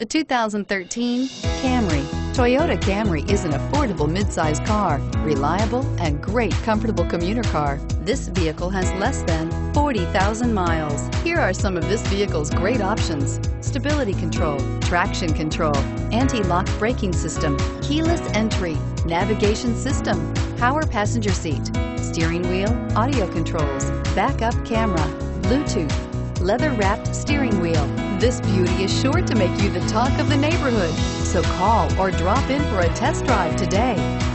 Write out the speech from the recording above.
The 2013 Camry. Toyota Camry is an affordable midsize car, reliable and great comfortable commuter car. This vehicle has less than 40,000 miles. Here are some of this vehicle's great options: stability control, traction control, anti-lock braking system, keyless entry, navigation system, power passenger seat, steering wheel audio controls, backup camera, Bluetooth, leather-wrapped steering wheel. This beauty is sure to make you the talk of the neighborhood. So call or drop in for a test drive today.